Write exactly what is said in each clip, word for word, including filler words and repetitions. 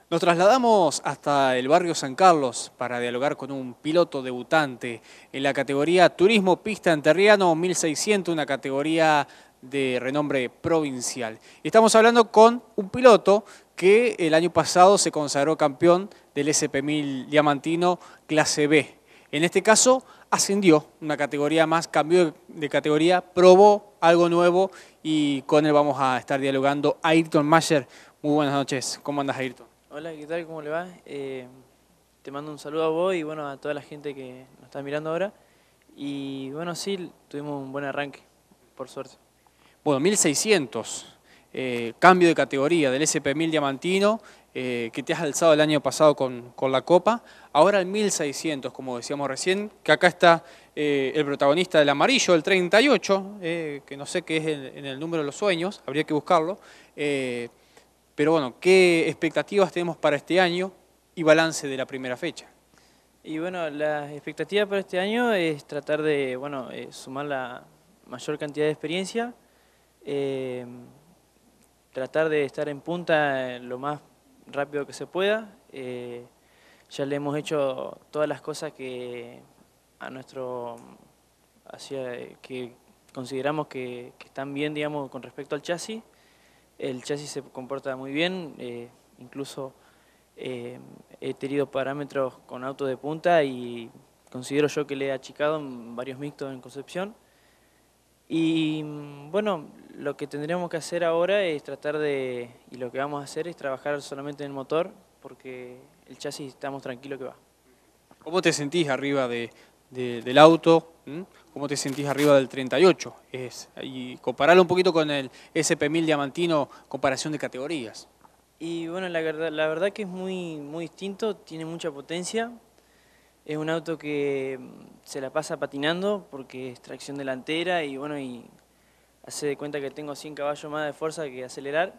Nos trasladamos hasta el barrio San Carlos para dialogar con un piloto debutante en la categoría Turismo Pista Enterriano mil seiscientos, una categoría de renombre provincial. Y estamos hablando con un piloto que el año pasado se consagró campeón del S P mil Diamantino clase B. En este caso ascendió una categoría más, cambió de categoría, probó algo nuevo y con él vamos a estar dialogando. Ayrton Mayer, muy buenas noches. ¿Cómo andas, Ayrton? Hola, ¿qué tal? ¿Cómo le va? Eh, te mando un saludo a vos y bueno, a toda la gente que nos está mirando ahora. Y bueno, sí, tuvimos un buen arranque, por suerte. Bueno, mil seiscientos, eh, cambio de categoría del S P mil Diamantino, eh, que te has alzado el año pasado con, con la Copa, ahora el mil seiscientos, como decíamos recién, que acá está eh, el protagonista del amarillo, el treinta y ocho, eh, que no sé qué es el, en el número de los sueños, habría que buscarlo, eh, pero bueno, ¿qué expectativas tenemos para este año y balance de la primera fecha? Y bueno, las expectativas para este año es tratar de, bueno, eh, sumar la mayor cantidad de experiencia, eh, tratar de estar en punta lo más rápido que se pueda. Eh, ya le hemos hecho todas las cosas que a nuestro hacia que consideramos que, que están bien, digamos, con respecto al chasis. El chasis se comporta muy bien, eh, incluso eh, he tenido parámetros con auto de punta y considero yo que le he achicado en varios mixtos en Concepción. Y bueno, lo que tendríamos que hacer ahora es tratar de, y lo que vamos a hacer es trabajar solamente en el motor, porque el chasis estamos tranquilos que va. ¿Cómo te sentís arriba de, de, del auto? ¿Mm? ¿Cómo te sentís arriba del treinta y ocho? Es, y compararlo un poquito con el S P mil Diamantino, comparación de categorías. Y bueno, la verdad, la verdad que es muy, muy distinto, tiene mucha potencia. Es un auto que se la pasa patinando porque es tracción delantera y bueno, y hace de cuenta que tengo cien caballos más de fuerza que acelerar.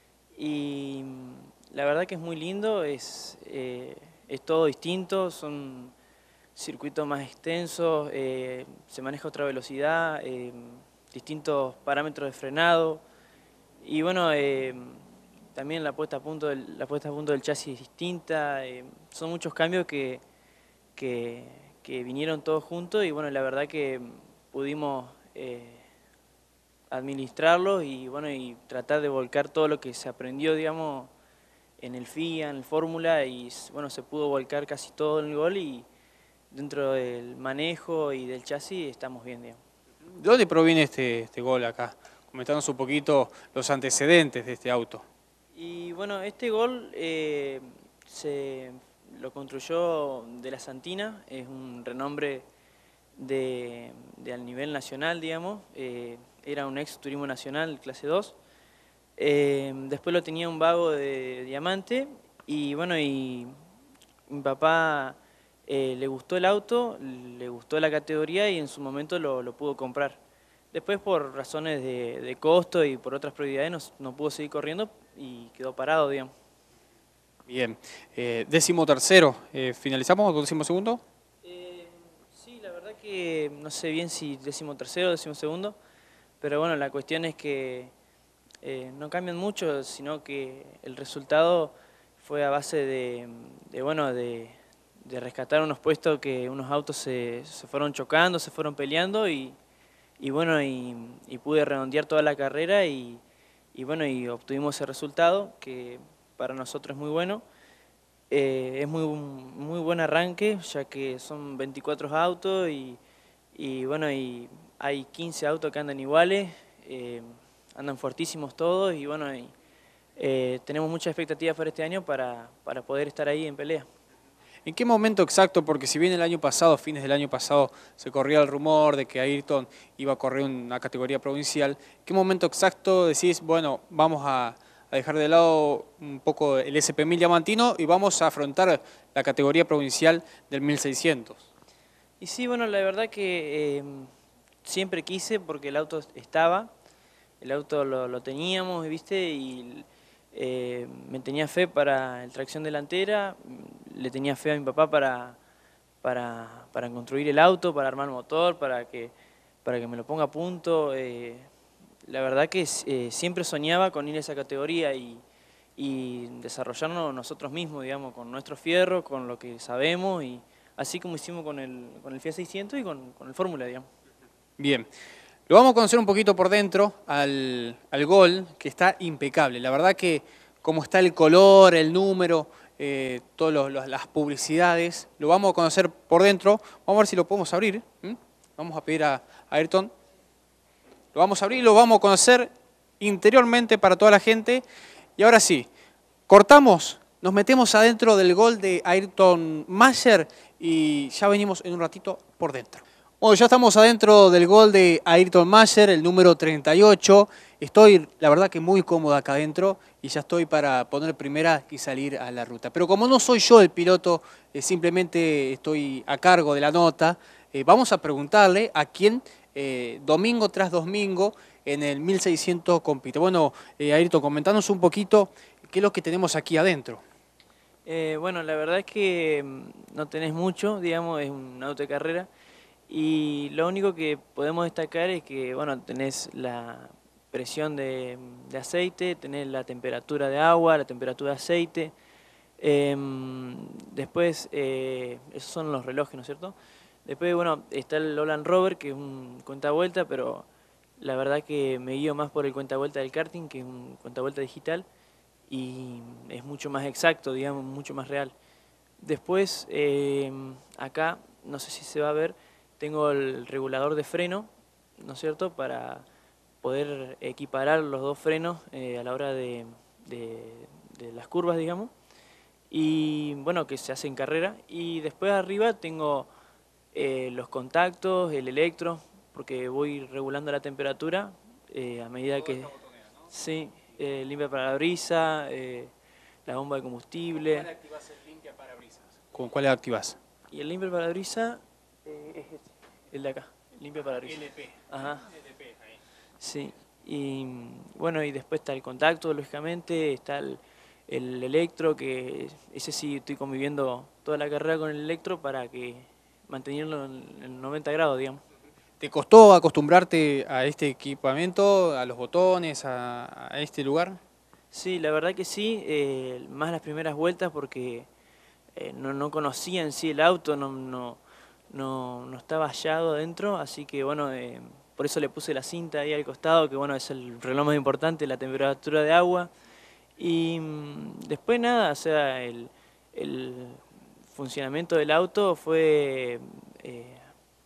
Y la verdad que es muy lindo, es, eh, es todo distinto, son circuitos más extensos, eh, se maneja otra velocidad, eh, distintos parámetros de frenado. Y bueno, eh, también la puesta a punto del, la puesta a punto del chasis es distinta, eh, son muchos cambios que, que, que vinieron todos juntos y bueno, la verdad que pudimos eh, administrarlos y bueno, y tratar de volcar todo lo que se aprendió, digamos, en el F I A, en el Fórmula y bueno, se pudo volcar casi todo en el gol y dentro del manejo y del chasis estamos bien, digamos. ¿De dónde proviene este, este gol acá? Comentanos un poquito los antecedentes de este auto. Y bueno, este gol eh, se lo construyó De la Santina, es un renombre de, de al nivel nacional, digamos, eh, era un ex turismo nacional clase dos, eh, después lo tenía un vago de Diamante y bueno, y mi papá eh, le gustó el auto, le gustó la categoría y en su momento lo, lo pudo comprar. Después por razones de, de costo y por otras prioridades no, no pudo seguir corriendo y quedó parado, digamos. Bien, eh, décimo tercero, eh, ¿finalizamos con décimo segundo? Eh, sí, la verdad que no sé bien si décimo tercero o décimo segundo, pero bueno, la cuestión es que eh, no cambian mucho, sino que el resultado fue a base de, de bueno, de, de rescatar unos puestos que unos autos se, se fueron chocando, se fueron peleando y, y bueno, y, y pude redondear toda la carrera y, y bueno, y obtuvimos ese resultado que para nosotros es muy bueno. Eh, es muy, muy buen arranque, ya que son veinticuatro autos y, y bueno, y hay quince autos que andan iguales, eh, andan fuertísimos todos y bueno, y, eh, tenemos muchas expectativas para este año para, para poder estar ahí en pelea. ¿En qué momento exacto? Porque si bien el año pasado, fines del año pasado, se corría el rumor de que Ayrton iba a correr una categoría provincial, ¿en qué momento exacto decís, bueno, vamos a, a dejar de lado un poco el S P mil Diamantino y vamos a afrontar la categoría provincial del mil seiscientos? Y sí, bueno, la verdad que eh, siempre quise porque el auto estaba, el auto lo, lo teníamos, ¿viste? Y eh, me tenía fe para el tracción delantera, le tenía fe a mi papá para, para, para construir el auto, para armar el motor, para que, para que me lo ponga a punto. Eh, la verdad que eh, siempre soñaba con ir a esa categoría y, y desarrollarnos nosotros mismos, digamos, con nuestro fierro, con lo que sabemos, y así como hicimos con el, con el Fiat seiscientos y con, con el Fórmula, digamos. Bien, lo vamos a conocer un poquito por dentro al, al Gol, que está impecable. La verdad que como está el color, el número, eh, todas las publicidades, lo vamos a conocer por dentro. Vamos a ver si lo podemos abrir. ¿Mm? Vamos a pedir a, a Ayrton. Lo vamos a abrir y lo vamos a conocer interiormente para toda la gente. Y ahora sí, cortamos, nos metemos adentro del Gol de Ayrton Mayer y ya venimos en un ratito por dentro. Bueno, ya estamos adentro del Gol de Ayrton Mayer, el número treinta y ocho. Estoy, la verdad, que muy cómodo acá adentro y ya estoy para poner primera y salir a la ruta. Pero como no soy yo el piloto, eh, simplemente estoy a cargo de la nota, eh, vamos a preguntarle a quién eh, domingo tras domingo en el mil seiscientos compite. Bueno, eh, Ayrton, comentanos un poquito qué es lo que tenemos aquí adentro. Eh, bueno, la verdad es que mm, no tenés mucho, digamos, es un auto de carrera. Y lo único que podemos destacar es que, bueno, tenés la presión de, de aceite, tenés la temperatura de agua, la temperatura de aceite. Eh, después, eh, esos son los relojes, ¿no es cierto? Después, bueno, está el Holland Rover, que es un cuentavuelta, pero la verdad que me guío más por el cuentavuelta del karting, que es un cuentavuelta digital, y es mucho más exacto, digamos, mucho más real. Después, eh, acá, no sé si se va a ver, tengo el regulador de freno, ¿no es cierto?, para poder equiparar los dos frenos eh, a la hora de, de, de las curvas, digamos, y bueno, que se hace en carrera. Y después arriba tengo eh, los contactos, el electro, porque voy regulando la temperatura eh, a medida que... ¿no? Sí, eh, limpia parabrisas, eh, la bomba de combustible. ¿Cuál activás el limpia parabrisas? ¿Con cuál activás? Y el limpia parabrisas eh, es este, el de acá, el limpia parabrisas. L P. Ajá. L P, ahí. Sí, y bueno, y después está el contacto, lógicamente, está el, el electro, que ese sí estoy conviviendo toda la carrera con el electro para que mantenerlo en noventa grados, digamos. ¿Te costó acostumbrarte a este equipamiento, a los botones, a, a este lugar? Sí, la verdad que sí, eh, más las primeras vueltas porque eh, no, no conocía en sí el auto, no, no, no, no estaba hallado adentro, así que bueno, eh, por eso le puse la cinta ahí al costado, que bueno, es el reloj más importante, la temperatura de agua. Y mmm, después nada, o sea, el, el funcionamiento del auto fue eh,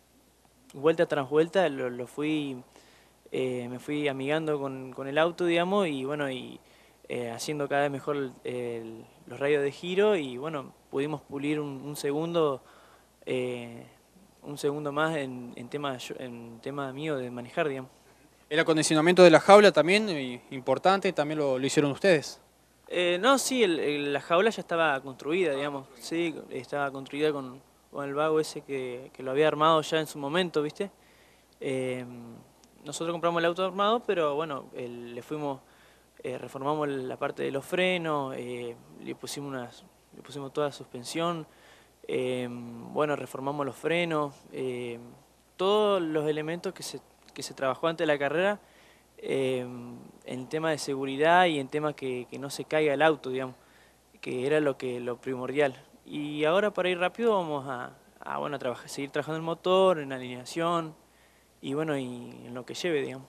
vuelta tras vuelta, lo, lo fui, eh, me fui amigando con, con el auto, digamos, y bueno, y eh, haciendo cada vez mejor el, el, los radios de giro, y bueno, pudimos pulir un, un segundo, eh, un segundo más en, en, tema, en tema mío de manejar, digamos. El acondicionamiento de la jaula también, eh, importante, también lo, lo hicieron ustedes. Eh, no, sí, el, el, la jaula ya estaba construida, digamos, sí, estaba construida con, con el vago ese que, que lo había armado ya en su momento, ¿viste? Eh, nosotros compramos el auto armado, pero bueno, el, le fuimos, eh, reformamos la parte de los frenos, eh, le pusimos unas, le pusimos toda la suspensión, eh, bueno, reformamos los frenos, eh, todos los elementos que se, que se trabajó antes de la carrera, eh, en tema de seguridad y en tema que, que no se caiga el auto, digamos, que era lo que lo primordial. Y ahora para ir rápido vamos a, a bueno, a trabajar, seguir trabajando en el motor, en la alineación y bueno, y en lo que lleve, digamos.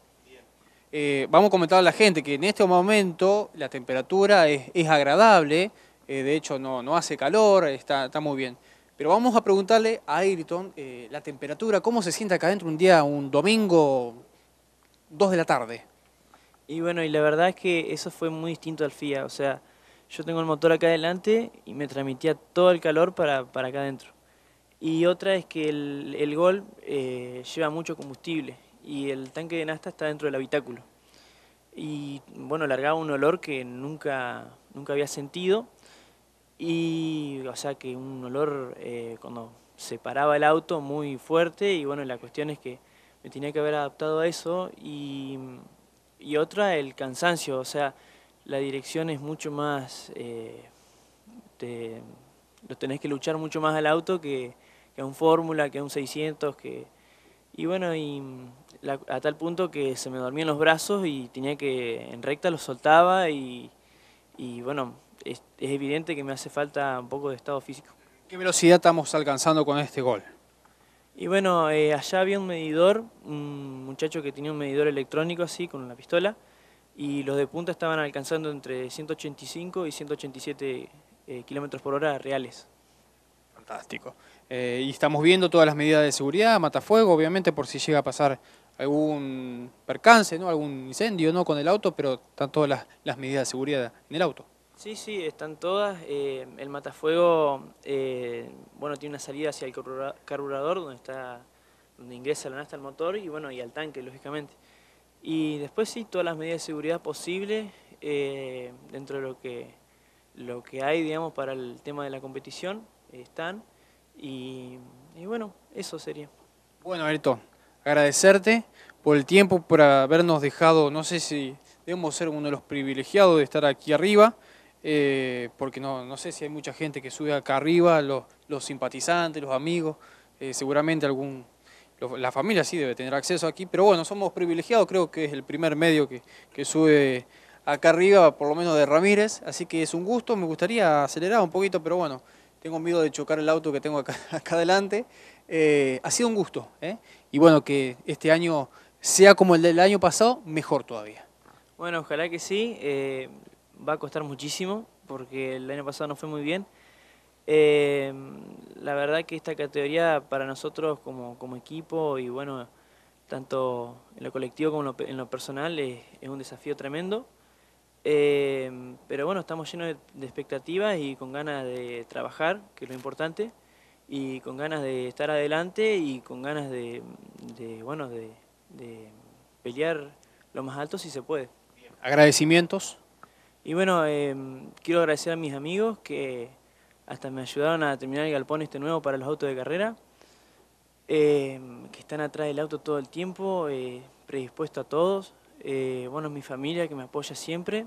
Eh, vamos a comentar a la gente que en este momento la temperatura es, es agradable, eh, de hecho no, no hace calor, está, está muy bien. Pero vamos a preguntarle a Ayrton eh, la temperatura, ¿cómo se siente acá adentro un día, un domingo, dos de la tarde? Y bueno, y la verdad es que eso fue muy distinto al Fiat, o sea, yo tengo el motor acá adelante y me transmitía todo el calor para, para acá adentro. Y otra es que el, el Gol eh, lleva mucho combustible y el tanque de nafta está dentro del habitáculo. Y bueno, largaba un olor que nunca, nunca había sentido. Y o sea que un olor eh, cuando se paraba el auto muy fuerte, y bueno, la cuestión es que me tenía que haber adaptado a eso. Y, y otra, el cansancio, o sea, la dirección es mucho más, eh, te, lo tenés que luchar mucho más al auto que, que a un Fórmula, que a un seiscientos, que, y bueno, y la, a tal punto que se me dormían los brazos y tenía que, en recta los soltaba y, y bueno, es, es evidente que me hace falta un poco de estado físico. ¿Qué velocidad estamos alcanzando con este gol? Y bueno, eh, allá había un medidor, un muchacho que tenía un medidor electrónico así, con una pistola, y los de punta estaban alcanzando entre ciento ochenta y cinco y ciento ochenta y siete eh, kilómetros por hora reales. Fantástico. Eh, y estamos viendo todas las medidas de seguridad, matafuego, obviamente, por si llega a pasar algún percance, ¿no? Algún incendio, ¿no? Con el auto, pero están todas las, las medidas de seguridad en el auto. Sí, sí, están todas. Eh, el matafuego, eh, bueno, tiene una salida hacia el carburador, donde está, donde ingresa la nafta al motor y bueno, y al tanque, lógicamente. Y después sí, todas las medidas de seguridad posibles eh, dentro de lo que, lo que hay, digamos, para el tema de la competición, eh, están. Y, y bueno, eso sería. Bueno, Ayrton, agradecerte por el tiempo, por habernos dejado, no sé si debemos ser uno de los privilegiados de estar aquí arriba, eh, porque no, no sé si hay mucha gente que sube acá arriba, los, los simpatizantes, los amigos, eh, seguramente algún, la familia sí debe tener acceso aquí, pero bueno, somos privilegiados, creo que es el primer medio que, que sube acá arriba, por lo menos de Ramírez, así que es un gusto, me gustaría acelerar un poquito, pero bueno, tengo miedo de chocar el auto que tengo acá, acá adelante. Eh, ha sido un gusto, ¿eh? Y bueno, que este año sea como el del año pasado, mejor todavía. Bueno, ojalá que sí, eh, va a costar muchísimo porque el año pasado no fue muy bien. Eh, la verdad que esta categoría para nosotros como, como equipo y bueno, tanto en lo colectivo como en lo, en lo personal es, es un desafío tremendo. Eh, pero bueno, estamos llenos de, de expectativas y con ganas de trabajar, que es lo importante, y con ganas de estar adelante y con ganas de, de bueno, de, de pelear lo más alto si se puede. Agradecimientos. Y bueno, eh, quiero agradecer a mis amigos que hasta me ayudaron a terminar el galpón este nuevo para los autos de carrera, eh, que están atrás del auto todo el tiempo, eh, predispuesto a todos. Eh, bueno, mi familia que me apoya siempre,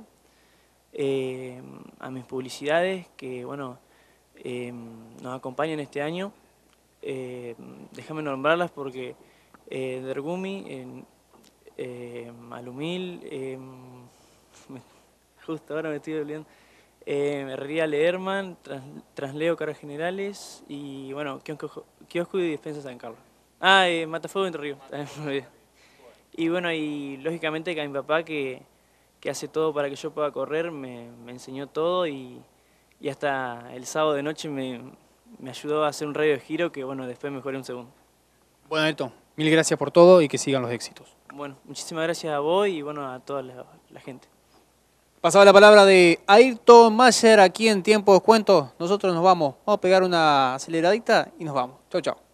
eh, a mis publicidades que bueno, eh, nos acompañan este año. Eh, déjame nombrarlas porque eh, Dergumi, eh, eh, Alumil, eh, justo ahora me estoy olvidando, eh, Herrería Lederman, Trans, Transleo Cargas Generales y bueno, Kiosco, Kiosco y Despensa San Carlos. Ah, eh, Matafuego Entre Ríos, también me olvidé. Y bueno, y lógicamente que a mi papá que, que hace todo para que yo pueda correr, me, me enseñó todo y, y hasta el sábado de noche me, me ayudó a hacer un radio de giro que bueno, después mejoré un segundo. Bueno, Ayrton, mil gracias por todo y que sigan los éxitos. Bueno, muchísimas gracias a vos y bueno, a toda la, la gente. Pasaba la palabra de Ayrton Mayer aquí en Tiempo de Descuento. Nosotros nos vamos, vamos a pegar una aceleradita y nos vamos. Chau, chau.